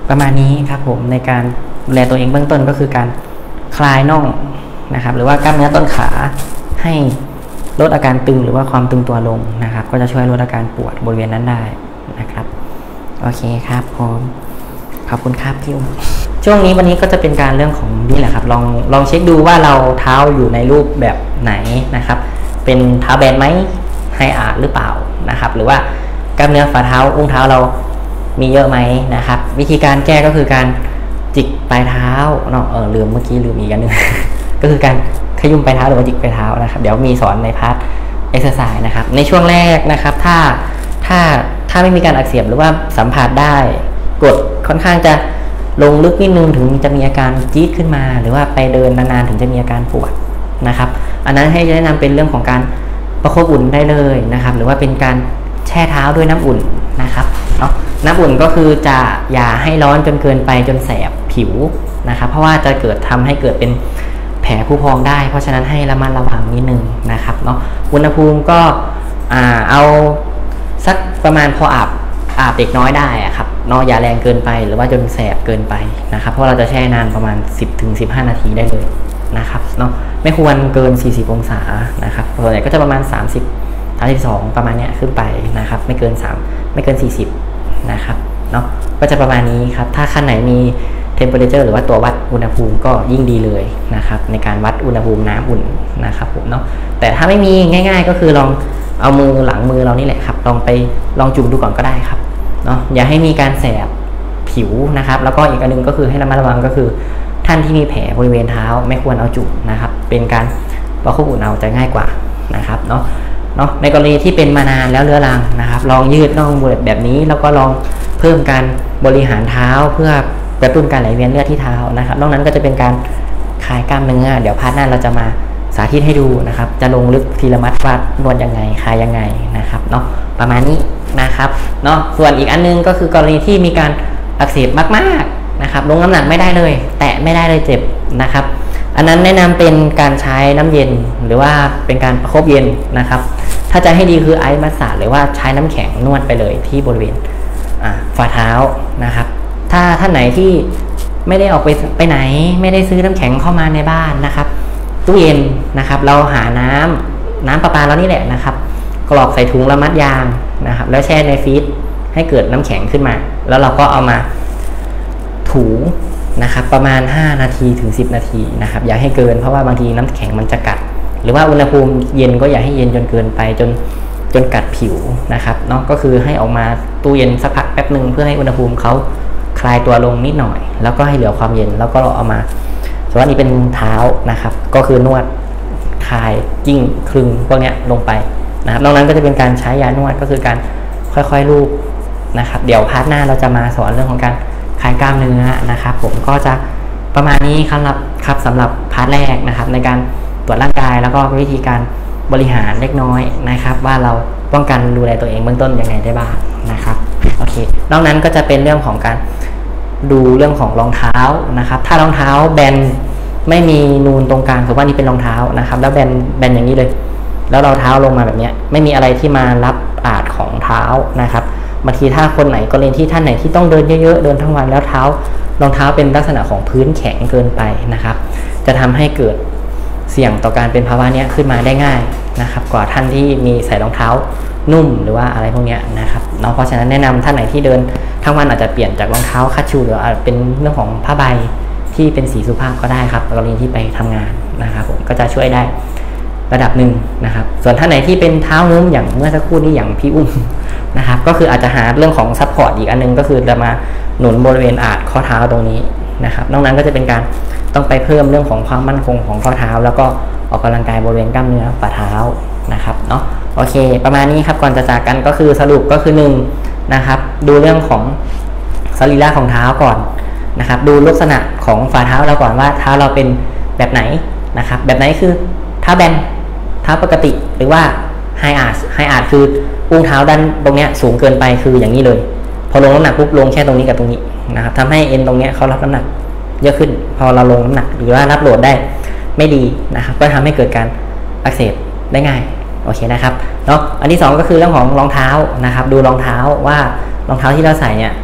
ประมาณนี้ครับผมในการดูแลตัวเองเบื้องต้นก็คือการคลายน่องนะครับหรือว่ากล้ามเนื้อต้นขาให้ลดอาการตึงหรือว่าความตึงตัวลงนะครับก็จะช่วยลดอาการปวดบริเวณนั้นได้นะครับโอเคครับผมขอบคุณครับพี่อุ้มช่วงนี้วันนี้ก็จะเป็นการเรื่องของนี่แหละครับลองเช็คดูว่าเราเท้าอยู่ในรูปแบบไหนนะครับเป็นเท้าแบนไหมไฮอาร์ตหรือเปล่านะครับหรือว่ากล้ามเนื้อฝ่าเท้าอุ้งเท้าเรามีเยอะไหมนะครับวิธีการแก้ก็คือการจิกปลายเท้าเนาะลืมเมื่อกี้ลืมอีกอันนึง ก็คือการขยุ่มปลายเท้าหรือว่าจิกปลายเท้านะครับเดี๋ยวมีสอนในพาร์ทเอ็กซ์ไซส์นะครับในช่วงแรกนะครับถ้าไม่มีการอักเสบหรือว่าสัมผัสได้กดค่อนข้างจะลงลึกนิดนึงถึงจะมีอาการจี๊ดขึ้นมาหรือว่าไปเดินนานๆถึงจะมีอาการปวดนะครับอันนั้นให้แนะนำเป็นเรื่องของการประคบอุ่นได้เลยนะครับหรือว่าเป็นการแช่เท้าด้วยน้ำอุ่นนะครับเนาะน้ำอุ่นก็คือจะอย่าให้ร้อนจนเกินไปจนแสบผิวนะครับเพราะว่าจะทำให้เกิดเป็นแผลผู้พองได้เพราะฉะนั้นให้ระมัดระวังนิดนึงนะครับเนาะอุณหภูมิก็เอาสักประมาณพออาบเด็กน้อยได้ครับเนาะอย่าแรงเกินไปหรือว่าจนแสบเกินไปนะครับเพราะเราจะแช่นานประมาณ 10-15 นาทีได้เลยนะครับเนาะไม่ควรเกิน40องศานะครับส่วนใหญ่ก็จะประมาณ32ประมาณนี้ขึ้นไปนะครับไม่เกิน40นะครับเนาะก็จะประมาณนี้ครับถ้าขั้นไหนมีtemperature หรือว่าตัววัดอุณหภูมิก็ยิ่งดีเลยนะครับในการวัดอุณหภูมิน้ำอุ่นนะครับผมเนาะแต่ถ้าไม่มีง่ายๆก็คือลองเอามือหลังมือเรานี่แหละครับลองจุ่มดูก่อนก็ได้ครับเนาะอย่าให้มีการแสบผิวนะครับแล้วก็อีกอันนึงก็คือให้ระมัดระวังก็คือท่านที่มีแผลบริเวณเท้าไม่ควรเอาจุ่มนะครับเป็นการประคบอุ่นเอาจะง่ายกว่านะครับเนาะในกรณีที่เป็นมานานแล้วเรื้อรังนะครับลองยืดน่องแบบนี้แล้วก็ลองเพิ่มการบริหารเท้าเพื่อกระตุ้นการไหลเวียนเลือดที่เท้านะครับนอกนั้นก็จะเป็นการคลายกล้ามเนื้อเดี๋ยวพาร์ทหน้าเราจะมาสาธิตให้ดูนะครับจะลงลึกทีละมัดว่านวดยังไงคลายยังไงนะครับเนาะประมาณนี้นะครับเนาะส่วนอีกอันนึงก็คือกรณีที่มีการอักเสบมากๆนะครับลงน้ำหนักไม่ได้เลยแตะไม่ได้เลยเจ็บนะครับอันนั้นแนะนำเป็นการใช้น้ำเย็นหรือว่าเป็นการประคบเย็นนะครับถ้าจะให้ดีคือไอซ์มัสสาจหรือว่าใช้น้ำแข็งนวดไปเลยที่บริเวณฝ่าเท้านะครับถ้าท่านไหนที่ไม่ได้ออกไปไหนไม่ได้ซื้อน้ำแข็งเข้ามาในบ้านนะครับตู้เย็นนะครับเราหาน้ำประปาเรานี่แหละนะครับกรอกใส่ถุงแล้วมัดยางนะครับแล้วแช่ในฟรีซให้เกิดน้ำแข็งขึ้นมาแล้วเราก็เอามาถูนะครับประมาณ5นาทีถึง10นาทีนะครับอย่าให้เกินเพราะว่าบางทีน้ำแข็งมันจะกัดหรือว่าอุณหภูมิเย็นก็อย่าให้เย็นจนเกินไปจนกัดผิวนะครับเนาะก็คือให้ออกมาตู้เย็นสักพักแป๊บนึงเพื่อให้อุณหภูมิเขาคลายตัวลงนิดหน่อยแล้วก็ให้เหลือความเย็นแล้วก็เอามาส่วนนี้เป็นเท้านะครับก็คือนวดคลายจิ้งคลึงพวกนี้ลงไปนะครับนอกนั้นก็จะเป็นการใช้ยานวดก็คือการค่อยๆลูบนะครับเดี๋ยวพาร์ทหน้าเราจะมาสอนเรื่องของการคลายกล้ามเนื้อนะครับผมก็จะประมาณนี้ครับสำหรับพาร์ทแรกนะครับในการตรวจร่างกายแล้วก็วิธีการบริหารเล็กน้อยนะครับว่าเราป้องกันดูแลตัวเองเบื้องต้นยังไงได้บ้างนะครับโอเคนอกนั้นก็จะเป็นเรื่องของการดูเรื่องของรองเท้านะครับถ้ารองเท้าแบนไม่มีนูนตรงกลางถือว่านี่เป็นรองเท้านะครับแล้วแบนอย่างนี้เลยแล้วเราเท้าลงมาแบบนี้ไม่มีอะไรที่มารับอาดของเท้านะครับบางทีถ้าคนไหนกรณีที่ท่านไหนที่ต้องเดินเยอะๆเดินทั้งวันแล้วรองเท้าเป็นลักษณะของพื้นแข็งเกินไปนะครับจะทำให้เกิดเสี่ยงต่อการเป็นภาวะนี้ขึ้นมาได้ง่ายนะครับกว่าท่านที่มีใส่รองเท้านุ่มหรือว่าอะไรพวกนี้นะครับเนาะเพราะฉะนั้นแนะนำท่านไหนที่เดินทั้งวันอาจจะเปลี่ยนจากรองเท้าคัชชูหรืออาจเป็นเรื่องของผ้าใบที่เป็นสีสุภาพก็ได้ครับกรณีที่ไปทำงานนะครับผมก็จะช่วยได้ระดับหนึ่งนะครับส่วนท่านไหนที่เป็นเท้านุ่มอย่างเมื่อสักครู่นี้อย่างพี่อุ้มนะครับก็คืออาจจะหาเรื่องของซัพพอร์ตอีกอันนึงก็คือจะมาหนุนบริเวณอาจข้อเท้าตรงนี้นะครับนอกนั้นก็จะเป็นการต้องไปเพิ่มเรื่องของความมั่นคงของข้อเท้าแล้วก็ออกกำลังกายบริเวณกล้ามเนื้อฝ่าเท้านะครับเนาะโอเคประมาณนี้ครับก่อนจะจากกันก็คือสรุปก็คือ1นะครับดูเรื่องของสรีระของเท้าก่อนนะครับดูลักษณะของฝ่าเท้าเราก่อนว่าเท้าเราเป็นแบบไหนนะครับแบบไหนคือเท้าแบนเท้าปกติหรือว่าไฮอาร์ตคืออุ้งเท้าด้านตรงนี้สูงเกินไปคืออย่างนี้เลยพอลงน้ำหนักปุ๊บลงแค่ตรงนี้กับตรงนี้นะครับทำให้เอ็นตรงนี้เขารับน้ำหนักเยอะขึ้นพอเราลงน้ำหนักหรือว่ารับโหลดได้ไม่ดีนะครับก็ทำให้เกิดการอักเสบได้ง่ายโอเคนะครับเนาะอันที่2ก็คือเรื่องของรองเท้านะครับดูรองเท้าว่ารองเท้าที่เราใส่เนี่ย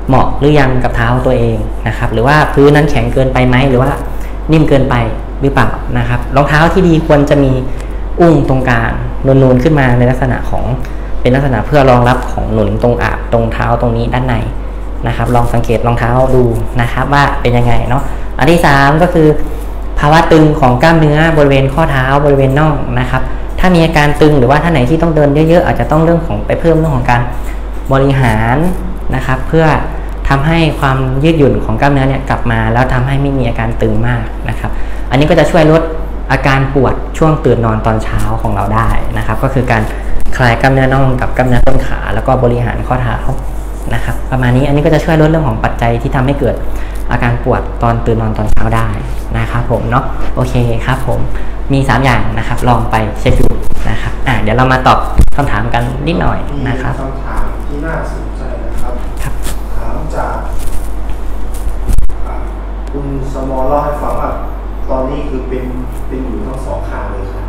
เหมาะหรือยังกับเท้าตัวเองนะครับหรือว่าพื้นนั้นแข็งเกินไปไหมหรือว่านิ่มเกินไปหรือเปล่านะครับรองเท้าที่ดีควรจะมีอุ้งตรงกลางนูนๆขึ้นมาในลักษณะของเป็นลักษณะเพื่อรองรับของหนุนตรงตรงเท้าตรงนี้ด้านในนะครับลองสังเกตรองเท้าดูนะครับว่าเป็นยังไงเนาะอันที่3ก็คือภาวะตึงของกล้ามเนื้อบริเวณข้อเท้าบริเวณน่องนะครับถ้ามีอาการตึงหรือว่าท่านไหนที่ต้องเดินเยอะๆอาจจะต้องเรื่องของไปเพิ่มเรื่องของการบริหารนะครับเพื่อทำให้ความยืดหยุ่นของกล้ามเนื้อเนี่ยกลับมาแล้วทำให้ไม่มีอาการตึงมากนะครับอันนี้ก็จะช่วยลดอาการปวดช่วงตื่นนอนตอนเช้าของเราได้นะครับก็คือการคลายกล้ามเนื้อน่องกับกล้ามเนื้อต้นขาแล้วก็บริหารข้อเท้านะครับประมาณนี้อันนี้ก็จะช่วยลดเรื่องของปัจจัยที่ทำให้เกิดอาการปวดตอนตื่นนอนตอนเช้าได้นะครับผมเนาะโอเคครับผมมี3อย่างนะครับลองไปเช็คดูนะครับเดี๋ยวเรามาตอบคำถามกันนิดหน่อยนะครับคำถามที่น่าสนใจนะครับถามจากคุณสมอลเล่าให้ฟังว่าตอนนี้คือเป็นอยู่ทั้ง2ข้างเลยครับ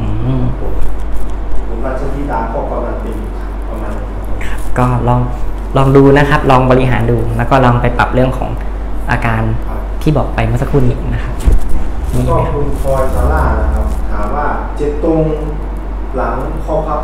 ผมว่าเจ้าที่ดาก็กำลังเป็นประมาณนี้ครับก็ลองดูนะครับลองบริหารดูแล้วก็ลองไปปรับเรื่องของอาการที่บอกไปเมื่อสักครู่นี้นะครับก็คุณพลอยซาร่านะครับถามว่าเจ็บตรงหลังข้อพับ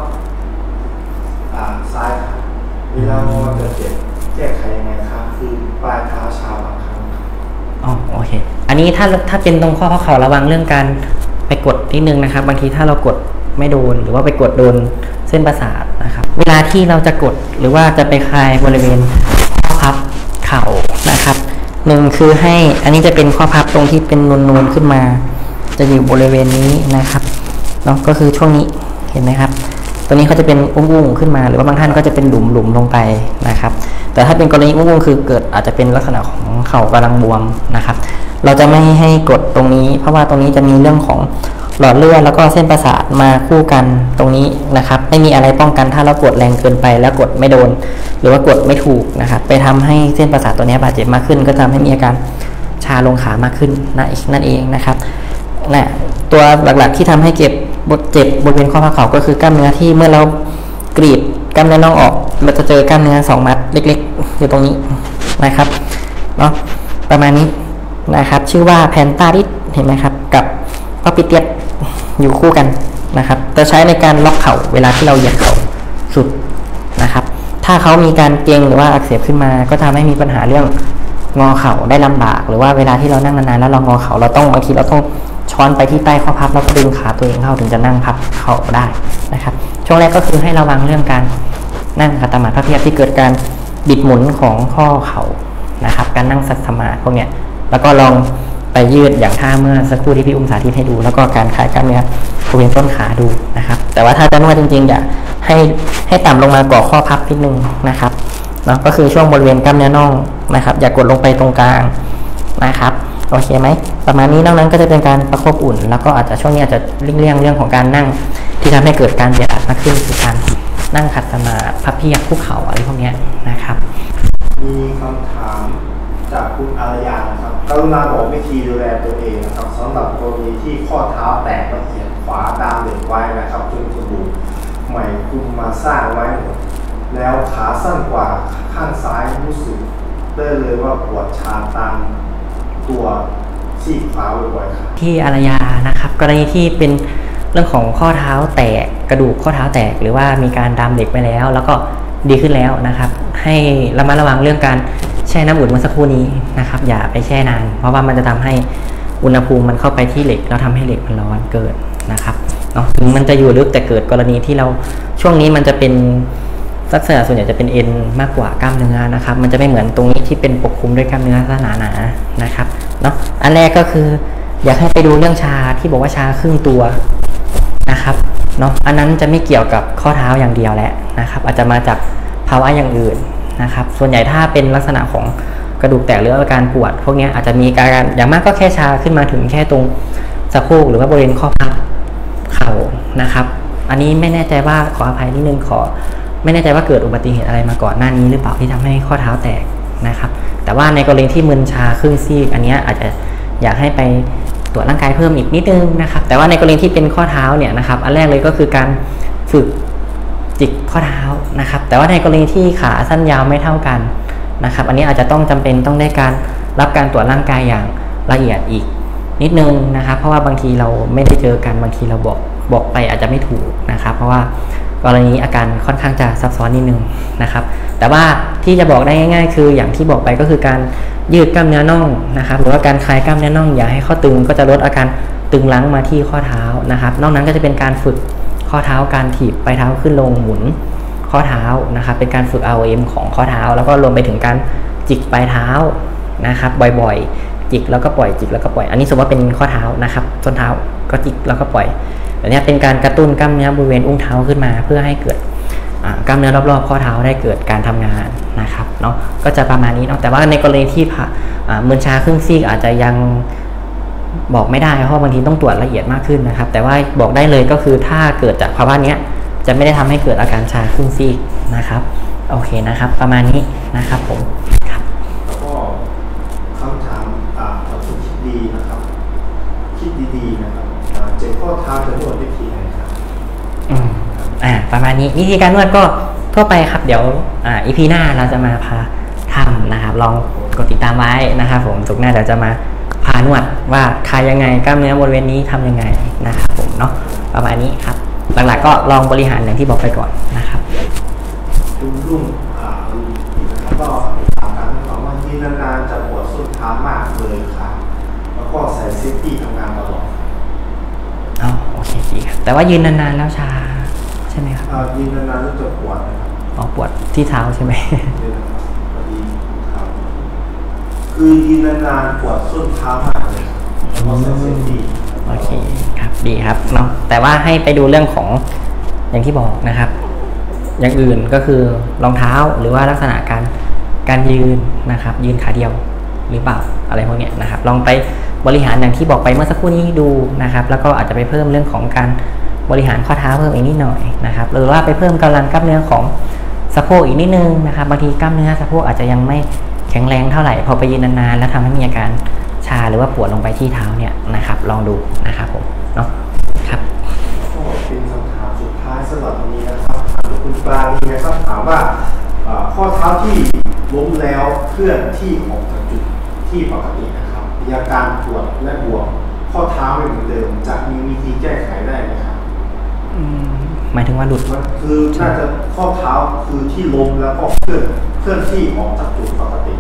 ซ้ายครับเวลางอจะเจ็บแก้ไขยังไงครับคือปลายเท้าชาบางครั้งโอเคอันนี้ถ้าเป็นตรงข้อเข่าระวังเรื่องการไปกดนิดนึงนะครับบางทีถ้าเรากดไม่โดนหรือว่าไปกดโดนเส้นประสาทนะครับเวลาที่เราจะกดหรือว่าจะไปคลายบริเวณข้อพับเข่านะครับ1คือให้อันนี้จะเป็นข้อพับตรงที่เป็นนูนๆขึ้นมาจะอยู่บริเวณนี้นะครับเนาะก็คือช่วงนี้เห็นไหมครับตัวนี้เขาจะเป็นอุ้งๆขึ้นมาหรือว่าบางท่านก็จะเป็นหลุมลงไปนะครับแต่ถ้าเป็นกรณีอุ้งๆคือเกิดอาจจะเป็นลักษณะของเข่ากำลังบวมนะครับเราจะไม่ให้กดตรงนี้เพราะว่าตรงนี้จะมีเรื่องของหลอดเลือดแล้วก็เส้นประสาทมาคู่กันตรงนี้นะครับไม่มีอะไรป้องกันถ้าเรากดแรงเกินไปแล้วกดไม่โดนหรือว่ากดไม่ถูกนะครับไปทำให้เส้นประสาทตัวนี้บาดเจ็บมากขึ้นก็ทำให้มีอาการชาลงขามากขึ้นนั่นเองนะครับตัวหลักๆที่ทำให้เจ็บบริเวณข้อพับเข่าก็คือกล้ามเนื้อที่เมื่อเรากรีดกล้ามเนื้อน่องออกเราจะเจอกล้ามเนื้อ2มัดเล็กๆอยู่ตรงนี้นะครับเนาะประมาณนี้นะครับชื่อว่าแพนตาริสเห็นไหมครับกับพาปิเตียสอยู่คู่กันนะครับจะใช้ในการล็อกเข่าเวลาที่เราเหยียดเข่าสุดนะครับถ้าเขามีการเกร็งหรือว่าอักเสบขึ้นมาก็ทำให้มีปัญหาเรื่องงอเข่าได้ลำบากหรือว่าเวลาที่เรานั่งนานๆแล้วเรางอเข่าเราต้องบางทีเราต้องช้อนไปที่ใต้ข้อพับแล้วก็ดึงขาตัวเองเข้าถึงจะนั่งพับเข่าได้นะครับช่วงแรกก็คือให้ระวังเรื่องการนั่งขัดสมาธิพับเพียบที่เกิดการบิดหมุนของข้อเข่านะครับการนั่งสัตสมาธิพวกเนี้ยแล้วก็ลองไปยืดอย่างท่าเมื่อสักครู่ที่พี่อุ้มสาธิตให้ดูแล้วก็การคลายกล้ามเนื้อบริเวณต้นขาดูนะครับแต่ว่าถ้าจะนวดจริงๆอย่าให้ต่ำลงมาก่อข้อพับนิดนึงนะครับเนาะก็คือช่วงบริเวณกล้ามเนื้อน่องนะครับอย่ากดลงไปตรงกลางนะครับโอเคไหมประมาณนี้นอกนั้นก็จะเป็นการประคบอุ่นแล้วก็อาจจะช่วงนี้อาจจะเลี่ยงเรื่องของการนั่งที่ทำให้เกิดการเบียดอัดมากขึ้นคือการนั่งขัดสมาธิพับเพียบคุกเข่าอะไรพวกนี้นะครับมีคำถามจากคุณอารยานะครับกรุณาบอกวิธีดูแลตัวเองนะครับสำหรับกรณีที่ข้อเท้าแตกละเอียดขวาดามเหล็กไว้นะครับจนสบู่ใหม่คุมมาสร้างไว้หมดแล้วขาสั้นกว่าข้างซ้ายรู้สึกได้เลยว่าปวดชาตามตัวซีกขวาบ่อยๆครับที่อารยานะครับกรณีที่เป็นเรื่องของข้อเท้าแตกกระดูกข้อเท้าแตกหรือว่ามีการดามเหล็กไปแล้วก็ดีขึ้นแล้วนะครับให้ระมัดระวังเรื่องการแช่น้ำอุ่นเมื่อสักครู่นี้นะครับอย่าไปแช่นานเพราะว่ามันจะทำให้อุณหภูมิมันเข้าไปที่เหล็กแล้วทำให้เหล็กมันร้อนเกิดนะครับเนาะถึงมันจะอยู่ลึกแต่เกิดกรณีที่เราช่วงนี้มันจะเป็นลักษณะส่วนใหญ่จะเป็นเอ็นมากกว่ากล้ามเนื้อนะครับมันจะไม่เหมือนตรงนี้ที่เป็นปกคลุมด้วยกล้ามเนื้อหนาๆนะครับเนาะอันแรกก็คืออยากให้ไปดูเรื่องชาที่บอกว่าชาครึ่งตัวนะครับเนาะอันนั้นจะไม่เกี่ยวกับข้อเท้าอย่างเดียวแหละนะครับอาจจะมาจากภาวะอย่างอื่นนะครับส่วนใหญ่ถ้าเป็นลักษณะของกระดูกแตกหรืออาการปวดพวกนี้อาจจะมีการอย่างมากก็แค่ชาขึ้นมาถึงแค่ตรงสะโพกหรือว่าบริเวณข้อพับเข่านะครับอันนี้ไม่แน่ใจว่าขออภัยนิดนึงไม่แน่ใจว่าเกิดอุบัติเหตุอะไรมาก่อนหน้านี้หรือเปล่าที่ทำให้ข้อเท้าแตกนะครับแต่ว่าในกรณีที่มึนชาครึ่งซีกอันนี้อาจจะอยากให้ไปตรวจร่างกายเพิ่มอีกนิดนึงนะครับแต่ว่าในกรณีที่เป็นข้อเท้าเนี่ยนะครับอันแรกเลยก็คือการฝึกจิกข้อเท้านะครับแต่ว่าในกรณีที่ขาสั้นยาวไม่เท่ากันนะครับอันนี้อาจจะต้องจำเป็นต้องได้การรับการตรวจร่างกายอย่างละเอียดอีกนิดนึงนะครับเพราะว่าบางทีเราไม่ได้เจอกันบางทีเราบอกไปอาจจะไม่ถูกนะครับเพราะว่ากรณีอาการค่อนข้างจะซับซ้อนนิดนึงนะครับแต่ว่าที่จะบอกได้ง่ายๆคืออย่างที่บอกไปก็คือการยืดกล้ามเนื้อน่องนะครับหรือว่าการคลายกล้ามเนื้อน่องอย่าให้ข้อตึงก็จะลดอาการตึงรั้งมาที่ข้อเท้านะครับนอกนั้นก็จะเป็นการฝึกข้อเท้าการถีบปลายเท้าขึ้นลงหมุนข้อเท้านะครับเป็นการฝึก ROM ของข้อเท้าแล้วก็รวมไปถึงการจิกปลายเท้านะครับบ่อยๆจิกแล้วก็ปล่อยจิกแล้วก็ปล่อยอันนี้สมมติว่าเป็นข้อเท้านะครับส้นเท้าก็จิกแล้วก็ปล่อยอันนี้เป็นการกระตุ้นกล้ามเนื้อบริเวณอุ้งเท้าขึ้นมาเพื่อให้เกิดกล้ามเนื้อรอบๆข้อเท้าได้เกิดการทำงานนะครับเนาะก็จะประมาณนี้เนาะแต่ว่าในกรณีที่มึนชาครึ่งซีกอาจจะยังบอกไม่ได้เพราะบางทีต้องตรวจละเอียดมากขึ้นนะครับแต่ว่าบอกได้เลยก็คือถ้าเกิดจากภาวะนี้จะไม่ได้ทำให้เกิดอาการชาครึ่งซีกนะครับโอเคนะครับประมาณนี้นะครับผมครับแล้วก็คำถามเราต้องคิดดีนะครับคิดดีๆนะครับเจ็บข้อเท้าจะนวดวิธีไหนครับประมาณนี้วิธีการนวดก็ทั่วไปครับเดี๋ยวEP หน้าเราจะมาพาทำนะครับลองกดติดตามไว้นะครับผมศุกร์หน้าเดี๋ยวจะมาพานวดว่าคลายยังไงกล้ามเนื้อบริเวณนี้ทำยังไงนะครับผมเนาะประมาณนี้ครับหลักๆก็ลองบริหารอย่างที่บอกไปก่อนนะครับรุ่งแล้วก็ถามกันว่ายืนนานๆจะปวดส้นเท้ามากเลยครับแล้วก็ใส่เซฟตี้ทำงานตลอดโอเคดีครับแต่ว่ายืนนานๆแล้วชาใช่ไหมครับยืนนานๆแล้วจะปวดนะครับปวดที่เท้าใช่ไหมคือยืนนานๆปวดส้นเท้ามากเลยแล้วก็ใส่เซฟตี้โอเคครับดีครับเนาะแต่ว่าให้ไปดูเรื่องของอย่างที่บอกนะครับอย่างอื่นก็คือรองเท้าหรือว่าลักษณะการยืนนะครับยืนขาเดียวหรือเปล่าอะไรพวกนี้นะครับลองไปบริหารอย่างที่บอกไปเมื่อสักครู่นี้ดูนะครับแล้วก็อาจจะไปเพิ่มเรื่องของการบริหารข้อเท้าเพิ่มอีกนิดหน่อยนะครับหรือว่าไปเพิ่มกำลังกล้ามเนื้อของสะโพกอีกนิดนึงนะครับบางทีกล้ามเนื้อสะโพกอาจจะยังไม่แข็งแรงเท่าไหร่พอไปยืนนานๆแล้วทำให้มีอาการชาหรือว่าปวดลงไปที่เท้าเนี่ยนะครับลองดูนะครับผมเนาะครับก็เป็นคำถามสุดท้ายสำหรับวันนี้นะครับถามคุณปลาลีนะครับถามว่าข้อเท้าที่ล้มแล้วเคลื่อนที่ออกจากจุดที่ปกตินะครับมีอาการปวดและบวมข้อเท้าไม่เหมือนเดิมจะมีวิธีแก้ไขได้ไหมครับหมายถึงว่าหลุดมันคือน่าจะข้อเท้าคือที่ล้มแล้วก็เคลื่อนที่ออกจากจุดปกติ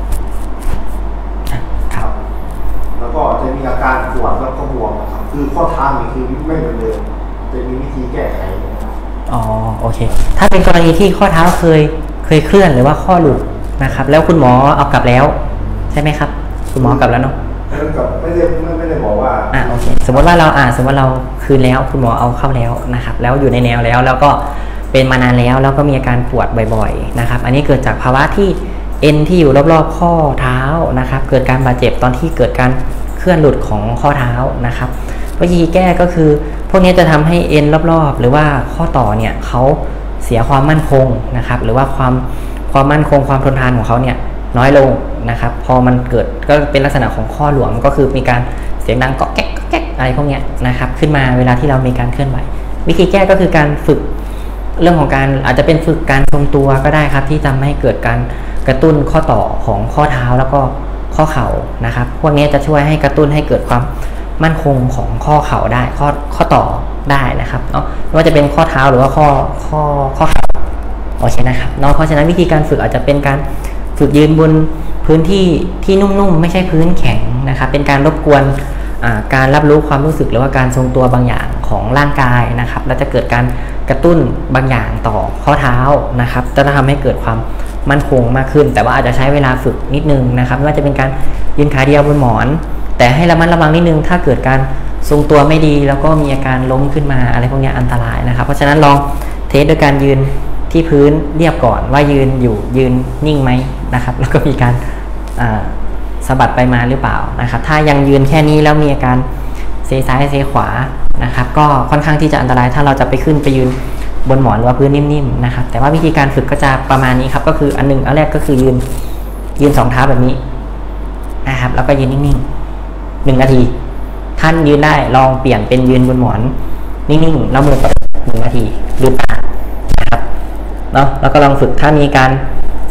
ครับแล้วก็จะมีอาการปวดแล้วก็บวมนะครับคือข้อเท้านี่คือไม่เหมือนเดิมจะมีวิธีแก้ไขนะครับโอเคถ้าเป็นกรณีที่ข้อเท้าเคยเคลื่อนหรือว่าข้อหลุดนะครับแล้วคุณหมอเอากลับแล้วใช่ไหมครับคุณหมอกลับแล้วเนาะกับไม่ได้บอกว่าโอเคสมมติว่าเราคืนแล้วคุณหมอเอาเข้าแล้วนะครับแล้วอยู่ในแนวแล้วก็เป็นมานานแล้วก็มีอาการปวดบ่อยๆนะครับอันนี้เกิดจากภาวะที่เอ็นที่อยู่รอบๆข้อเท้านะครับเกิดการบาดเจ็บตอนที่เกิดการเคลื่อนหลุดของข้อเท้านะครับวิธีแก้ก็คือพวกนี้จะทำให้เอ็นรอบๆหรือว่าข้อต่อเนี่ยเขาเสียความมั่นคงนะครับหรือว่าความมั่นคงความทนทานของเขาเนี่ยน้อยลงนะครับพอมันเกิดก็เป็นลักษณะของข้อหลวมก็คือมีการเสียงดังเกาะแก๊กอะไรพวกนี้นะครับขึ้นมาเวลาที่เรามีการเคลื่อนไหววิธีแก้ก็คือการฝึกเรื่องของการอาจจะเป็นฝึกการทรงตัวก็ได้ครับที่ทำให้เกิดการกระตุ้นข้อต่อของข้อเท้าแล้วก็ข้อเข่านะครับพวกนี้จะช่วยให้กระตุ้นให้เกิดความมั่นคงของข้อเข่าได้ข้อต่อได้นะครับเนาะไม่ว่าจะเป็นข้อเท้าหรือว่าข้อเข่าโอเคนะครับเนาะเพราะฉะนั้นวิธีการฝึกอาจจะเป็นการฝึกยืนบนพื้นที่ที่นุ่มๆไม่ใช่พื้นแข็งนะครับเป็นการรบกวนการรับรู้ความรู้สึกหรือว่าการทรงตัวบางอย่างของร่างกายนะครับแล้วจะเกิดการกระตุ้นบางอย่างต่อข้อเท้านะครับจะทำให้เกิดความมั่นคงมากขึ้นแต่ว่าอาจจะใช้เวลาฝึกนิดนึงนะครับไม่ว่าจะเป็นการยืนขาเดียวบนหมอนแต่ให้ระมัดระวังนิดนึงถ้าเกิดการทรงตัวไม่ดีแล้วก็มีอาการล้มขึ้นมาอะไรพวกนี้อันตรายนะครับเพราะฉะนั้นลองเทสด้วยการยืนที่พื้นเรียบก่อนว่ายืนนิ่งไหมนะครับแล้วก็มีการสะบัดไปมาหรือเปล่านะครับถ้ายังยืนแค่นี้แล้วมีอาการเซซ้ายเซขวานะครับก็ค่อนข้างที่จะอันตรายถ้าเราจะไปยืนบนหมอนหรือว่าพื้นนิ่มๆนะครับแต่ว่าวิธีการฝึกก็จะประมาณนี้ครับก็คืออันแรกก็คือยืนสองเท้าแบบนี้นะครับแล้วก็ยืนนิ่งๆ1 นาทีท่านยืนได้ลองเปลี่ยนเป็นยืนบนหมอนนิ่งๆแล้วมือเปิด1 นาทีลืมตานะครับเนาะแล้วก็ลองฝึกถ้ามีการ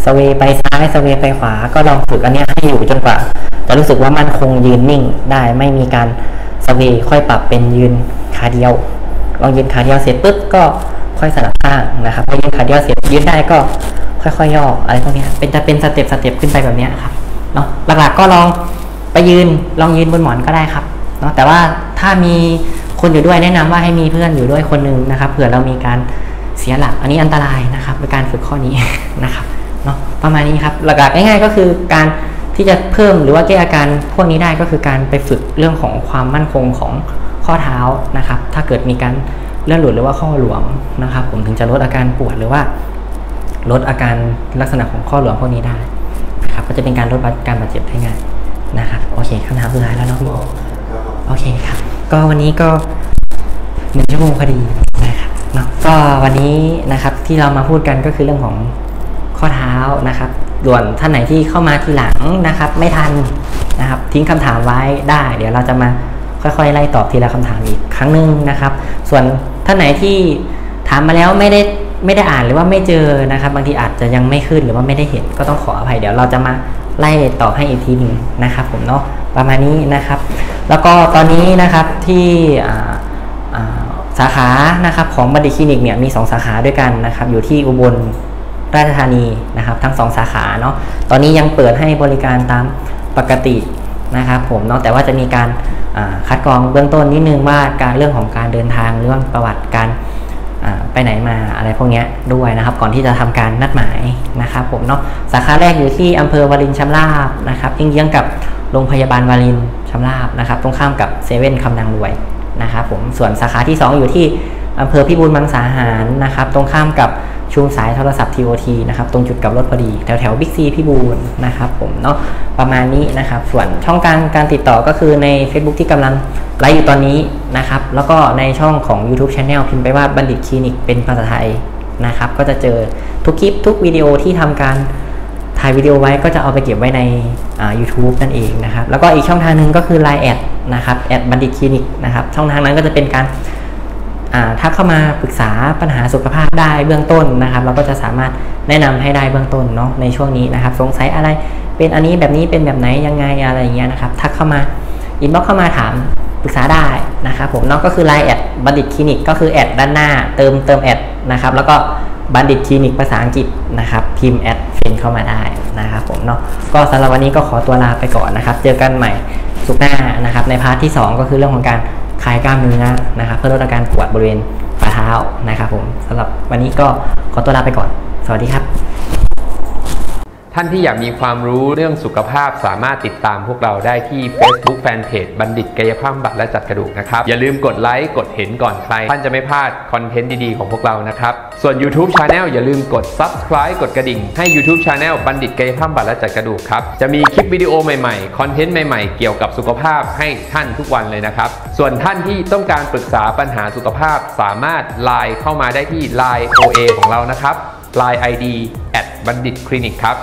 สเวย์ไปซ้ายสเวย์ไปขวาก็ลองฝึกอันนี้ให้อยู่จนกว่าจะรู้สึกว่ามันคงยืนนิ่งได้ไม่มีการสเวย์ค่อยปรับเป็นยืนขาเดียวลองยืนขาเดียวเสร็จปุ๊บก็ค่อยสลับข้างนะครับพอยืนขาเดียวเสร็จยืนได้ก็ค่อยๆย่ออะไรพวกนี้เป็นสเต็ปขึ้นไปแบบนี้ครับเนาะหลักๆก็ลองยืนบนหมอนก็ได้ครับเนาะแต่ว่าถ้ามีคนอยู่ด้วยแนะนำว่าให้มีเพื่อนอยู่ด้วยคนนึงนะครับเผื่อเรามีการเสียหลักอันนี้อันตรายนะครับในการฝึกข้อนี้ นะครับเนาะประมาณนี้ครับหลักๆง่ายๆก็คือการที่จะเพิ่มหรือว่าแก้อาการพวกนี้ได้ก็คือการไปฝึกเรื่องของความมั่นคงของข้อเท้านะครับถ้าเกิดมีการเลื่อนหลุดหรือว่าข้อหลวมนะครับผมถึงจะลดอาการปวดหรือว่าลดอาการลักษณะของข้อหลวมพวกนี้ได้นะครับก็จะเป็นการลดการบาดเจ็บได้ง่ายนะครับโอเคคำถามสุดท้ายแล้วเนาะโอเคครับก็วันนี้ก็1 ชั่วโมงพอดีนะครับเนาะก็วันนี้นะครับที่เรามาพูดกันก็คือเรื่องของข้อเท้านะครับส่วนท่านไหนที่เข้ามาทีหลังนะครับไม่ทันนะครับทิ้งคำถามไว้ได้เดี๋ยวเราจะมาค่อยๆไล่ตอบทีละคำถามอีกครั้งนึงนะครับส่วนท่านไหนที่ถามมาแล้วไม่ได้อ่านหรือว่าไม่เจอนะครับบางทีอาจจะยังไม่ขึ้นหรือว่าไม่ได้เห็นก็ต้องขออภัยเดี๋ยวเราจะมาไล่ตอบให้อีกทีหนึ่งนะครับผมเนาะประมาณนี้นะครับแล้วก็ตอนนี้นะครับที่สาขานะครับของบัณฑิตคลินิกเนี่ยมี2 สาขาด้วยกันนะครับอยู่ที่อุบลราชธานีนะครับทั้ง2 สาขาเนาะตอนนี้ยังเปิดให้บริการตามปกตินะครับผมเนาะแต่ว่าจะมีการคัดกรองเบื้องต้นนิดนึงว่าเรื่องของการเดินทางเรื่องประวัติการไปไหนมาอะไรพวกนี้ด้วยนะครับก่อนที่จะทำการนัดหมายนะครับผมเนาะสาขาแรกอยู่ที่อำเภอวารินชำราบนะครับเยื้องกับโรงพยาบาลวารินชำราบนะครับตรงข้ามกับเซเว่นคำนางรวยนะครับผมส่วนสาขาที่2อยู่ที่อำเภอพิบูลมังสาหารนะครับตรงข้ามกับชุมสายโทรศัพท์ TOT นะครับตรงจุดกลับรถพอดีแถวบิ๊กซีพิบูลนะครับผมเนาะประมาณนี้นะครับส่วนช่องการติดต่อก็คือใน Facebook ที่กำลังไลฟ์อยู่ตอนนี้นะครับแล้วก็ในช่องของ YouTube Channel พิมพ์ไปว่าบัณฑิตคลินิกเป็นภาษาไทยนะครับก็จะเจอทุกคลิปทุกวิดีโอที่ทำการถ่ายวิดีโอไว้ก็จะเอาไปเก็บไว้ในYouTube นั่นเองนะครับแล้วก็อีกช่องทางนึงก็คือ Line แอดนะครับแอดบัณฑิตคลินิกนะครับช่องทางนั้นก็จะเป็นการถ้าเข้ามาปรึกษาปัญหาสุขภาพได้เบื้องต้นนะครับเราก็จะสามารถแนะนำให้ได้เบื้องต้นเนาะในช่วงนี้นะครับสงสัยอะไรเป็นอันนี้แบบนี้เป็นแบบไหนยังไงอะไรอย่างเงี้ยนะครับทักเข้ามาอินบ็อกเข้ามาถามปรึกษาได้นะครับผมเนาะก็คือ Line แอดบัณฑิตคลินิกก็คือแอดด้านหน้าเติมแอดนะครับแล้วก็บัณฑิตคลินิกภาษาอังกฤษนะครับพิมพ์แอดเฟนเข้ามาได้นะครับผมเนาะก็สำหรับวันนี้ก็ขอตัวลาไปก่อนนะครับเจอกันใหม่ศุกร์หน้านะครับในพาร์ทที่2ก็คือเรื่องของการคลายกล้ามเนื้อนะครับเพื่อลดอาการปวดบริเวณฝ่าเท้านะครับผมสำหรับวันนี้ก็ขอตัวลาไปก่อนสวัสดีครับท่านที่อยากมีความรู้เรื่องสุขภาพสามารถติดตามพวกเราได้ที่ Facebook Fanpage บัณฑิตกายภาพบำบัดและจัดกระดูกนะครับอย่าลืมกดไลค์กดเห็นก่อนใครท่านจะไม่พลาดคอนเทนต์ดีๆของพวกเรานะครับส่วน YouTube Channel อย่าลืมกด Subscribe กดกระดิ่งให้ YouTube Channel บัณฑิตกายภาพบำบัดและจัดกระดูกครับจะมีคลิปวิดีโอใหม่ๆคอนเทนต์ใหม่ๆเกี่ยวกับสุขภาพให้ท่านทุกวันเลยนะครับส่วนท่านที่ต้องการปรึกษาปัญหาสุขภาพสามารถไลน์เข้ามาได้ที่ Line OA ของเรานะครับLine IDบัณฑิตคลินิกครับ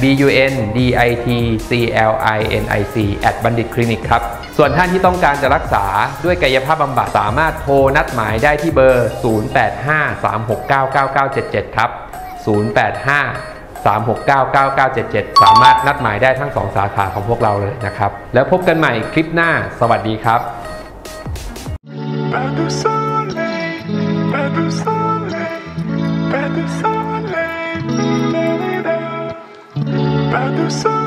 BUNDITCLINIC บัณฑิตคลินิกครับส่วนท่านที่ต้องการจะรักษาด้วยกายภาพบำบัดสามารถโทรนัดหมายได้ที่เบอร์ 0853699977 ครับ 0853699977 สามารถนัดหมายได้ทั้ง2 สาขาของพวกเราเลยนะครับแล้วพบกันใหม่คลิปหน้าสวัสดีครับPas de soleil,